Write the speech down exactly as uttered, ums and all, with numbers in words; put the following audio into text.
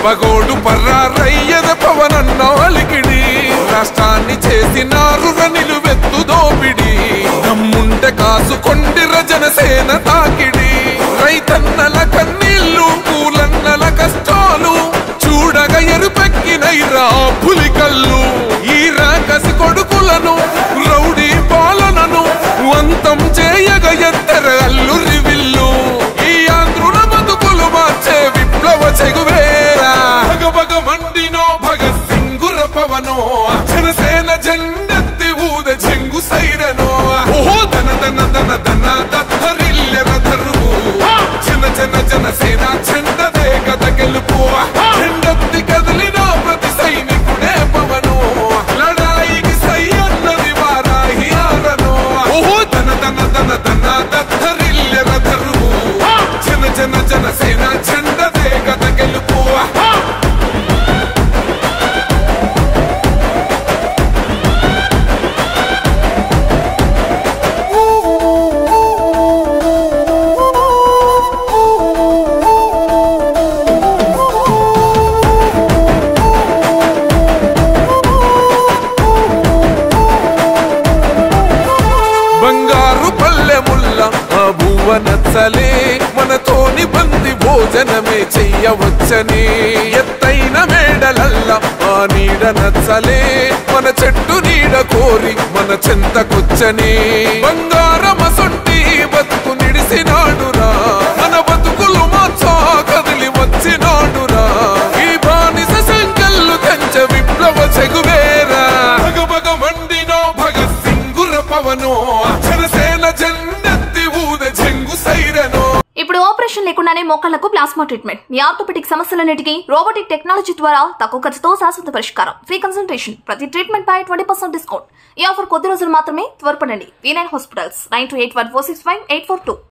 పగోడు పర్రారయ్యద పవనన్న అలికిడి రాష్ట్రాన్ని చేసినారు నిలువెత్తు దోపిడి దమ్ముంటే కాసుకొండిర జనసేన తాకిడి రైతన్నల కన్నీళ్లు పూలన్నల కష్టాలు చూడగ ఎరుపెక్కినైరా పులికల్లు ఈ రాకసి కొడుకులను రౌడీ పాలనను అంతం చేయగ ఎత్తర అల్లురి విల్లు ఈ ఆంధ్రుల బతుకులు మార్చే విప్లవ చెగువేరా భగ భగ మండినో భగత్ సింగుర పవనో జనసేన జెండెత్తి ఊద చెంగు సైరనో ఓహో దన దన దన దన దత్తరిల్లెర ధరువు జన జన జనసేన చెండదే కథ గెలుపు చెండెత్తి కదిలిన ప్రతి సైనికుడే పవనో లడాయికి సై అన్నది వారాహి ఆరనో ఓహో దన దన దన దన దత్తరిల్లెర ధరువు జన జన జనసేన చెండదే కథ గెలుపు బంగారు పల్లె ముల్ల ఆ భువ నచ్చలే మనతోని బంది భోజనమే చెయ్యవచ్చని ఎత్తైన మేడలల్ల ఆ నీడ నచ్చలే మన చెట్టు నీడ కోరి మన చెంతకొచ్చని బంగారమసొంటి బతుకు నిడిసినాడురా మన బతుకులు మార్చా కదిలి వచ్చినాడురా ఈ బానిస సంకల్లు కంచ విప్లవ చెగువేరా భగ భగ మండినో భగత్ సింగుర పవనో జనసేన జెండెత్తి ఊద చెంగు సైరనో. ఇప్పుడు ఆపరేషన్ లేకుండానే మోకాళ్లకు ప్లాస్మా ట్రీట్మెంట్, మీ ఆర్థోపెటిక్ సమస్యలన్నిటికీ రోబోటిక్ టెక్నాలజీ ద్వారా తక్కువ ఖర్చుతో శాశ్వత పరిష్కారం, ఫ్రీ కన్సల్టేషన్, ప్రతి ట్రీట్మెంట్ పై ట్వంటీ పర్సెంట్ డిస్కౌంట్. ఈ ఆఫర్ కొద్ది రోజులు మాత్రమే, త్వరపడండి. V nine hospitals nine two eight one four six five eight four two.